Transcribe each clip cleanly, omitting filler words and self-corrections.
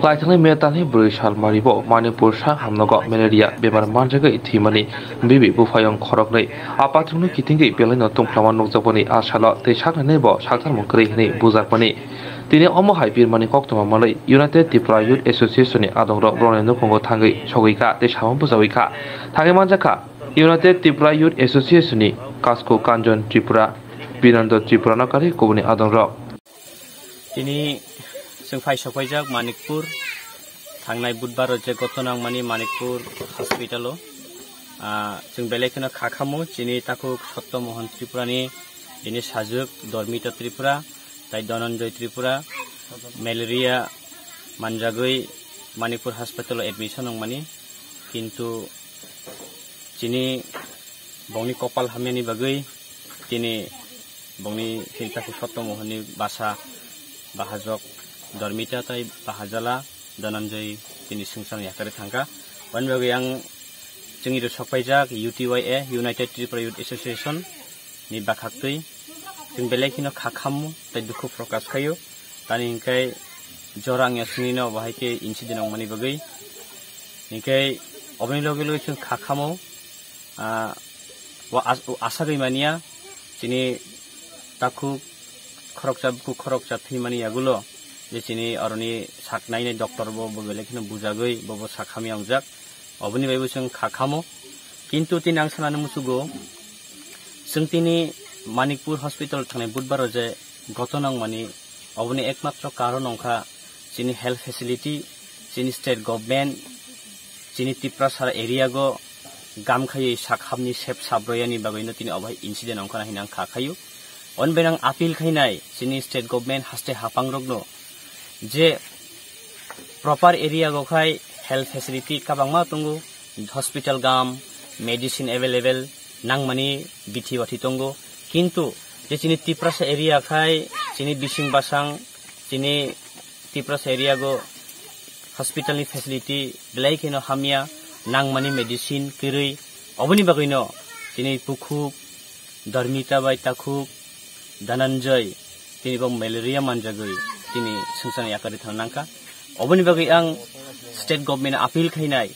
Claitangni Metani Brishal Maribo, Manipur Shah Hamnogo, Malaria, Bemar Manjagwi, Thwinai, Bibi, Buphayungni Khorokni, Apatunu Kitingi, Belino Thangkha Nukjaboni, Ashala, Teshak Nebo, Shakar Mukri, Buzarpani. Tini Omohai Birmani Koktoma Malay, United Tripura Youth Association, Adongrog, Nukhungo Thangkha, Shogika, Tesham Buzawika, Manjaka, United Tripura Youth Association, Kasko Kanjon Tripura, Binando Tripura Nakari, Kubuni Adongrog. Tini जों फाइसफाइजाक मानिकपुर थांनाय बुधबार जे गतनां मानि मानिकपुर हस्पिटालो जों बेलेखनो खाखामो जिनि ताखु सत्य मोहन त्रिपुरानि दिनि साजुक धर्मिता त्रिपुरा ताइ Dhananjay Tripura malaria मानजागै मानिकपुर हस्पिटालो एडमिशन मानि किन्तु जिनि बंनि कपाल हामियानि बागै दिनि बंनि ताखु सत्य मोहननि बासा बाहाजक धर्मिता ताइ बाहाजाला धनन्जय दिनि संसार याकारे थांखा वनबेगे आं जोंनि सफाइजाक UTYA United Tripura Youth Association नि बाखाक्तै जों बेलेखिनो खाखामु ताइ दुखु प्रकाश खायो तानि हिंखाय जरां यासनिनो बाहायके इन्सिडेन्ट मानि बागै हिंखाय अबनि लगे लगे जों खाखामु आशा गैमानिया जिनि ताखु खरकजा थैमानि यागुलो जेचिनि अरनि साकनायनि डक्टर बो बेलेखिनो बुजागै बो साखामि आंजाक अबनि बायबो जों खाखामो किन्तु तिन आं सानानो मुसुगो जों तिनि मानिकपुर हस्पिटाल थांनाय बुधबार जे गतनां मानि अबनि एकमात्र कारण अंखा जिनि हेल्थ फेसिलिटी जिनि स्टेट गभर्नमेंट जिनि तिप्रासार एरिया गो गामखायै साखामनि सेफ साब्रयानि बागैनो तिनि अबाय इन्सिडेन्ट अंखा हिना खाखायो अनबेनां आपिल खायनाय जिनि स्टेट गभर्नमेंट हास्ते हापांग्रगनो जे प्रॉपर एरिया गोखाय हेल्थ फेसिलिटी काबांमा तंगो हॉस्पिटल गाम मेडिसिन अवेलेबल नांगमानि बिथि वाथि तंगो किन्तु जे चिनि तिप्रासा एरिया खाय चिनि बिसिं बासां चिनि तिप्रासा एरिया गो हॉस्पिटल नि फेसिलिटी ब्लाइकेनो हामिया नांगमानि मेडिसिन किरै अबनि बागैनो चिनि पुखु धर्मिता बाय ताखु धनन्जय तिनि बं मेलेरिया मानजागै तिनि संसार याकारे थांनांखा अबनि बागै आं स्टेट गभर्नमेंट आपिल खायनाय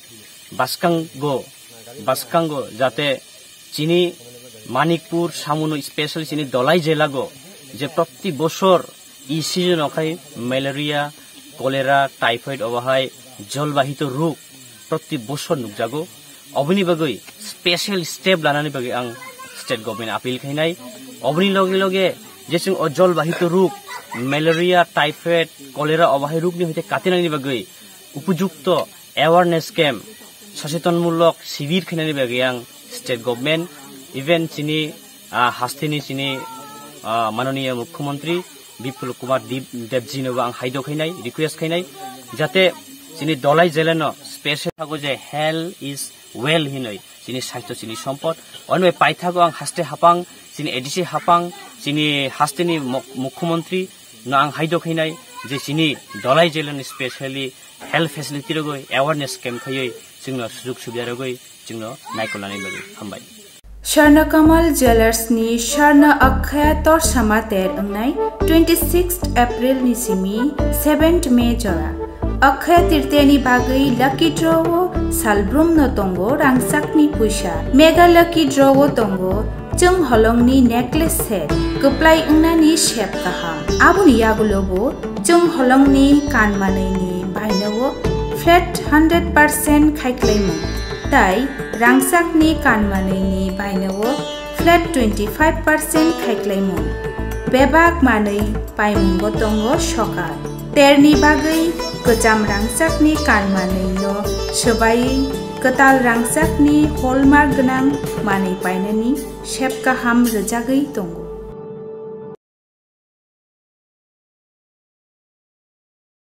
बासकांगो जाते चिनि मानिकपुर सामुनो स्पेशल चिनि दलाई जिल्लागो जे प्रति बছর इ सीजन अखाय मेलेरिया कलेरा टाइफाइड अबाहाय जलबाहित रोग प्रति बছর नुकजागो अबनि बागै स्पेशल स्टेप लानानै बागै आं स्टेट गभर्नमेंट आपिल खायनाय अबनि लगे लगे जे जों जलबाहित रोग मेलेरिया टाइफाइड कलेरा अबाहाय रोगनि हयते काटिनायनि बागै उपयुक्त अवेयरनेस कैम्प सचेतनमूलक शिविर खायनायनि बागै आं स्टेट गभर्नमेंट इवेन चिनि हास्तेनि चिनि माननीय मुख्यमंत्री विप्लव कुमार देवजीनोबो आं हायद खायनाय रिक्वेस्ट खायनाय जाते चिनि दलाई जिल्लानो स्पेशल थागो जे हेल्थ इज वेल हिनै चिनि साहित्य चिनि सम्पद अनबे पाइथागो आं हास्ते हापां चिनि एडिसि हापां चिनि हास्तेनि मुख्यमंत्री न आं हायद खायनाय जे चिनि दलाई जिल्लानि स्पेशली हेल्थ फेसिलिटी रगै अवेयरनेस कैम्प खायै जोंनो सुजुग सुबिदा रगै जोंनो नायख'लानै बागै हामबाय Sharnakamal Jewelers ni Sharna Akhaya tor samater angnai 26th April ni simi 7th May jora Akhaya tirteni bagai lucky draw salbrum no tongo rangsakni puisa mega lucky draw tongo chung holongni necklace set kuplai ungnani shape kaham abuni yagulobo chung holongni kanmanai ni bainawo flat 100% khaiklaimo tai rangsakni kanmanai ni bainawo flat 25% khaiklaimo bebak manai paimungo tongo shokar terni bagai kejam rangsakni kanmanai no sobai ketal rangsakni hallmark gonang manai painani shape kaham rejagai tongo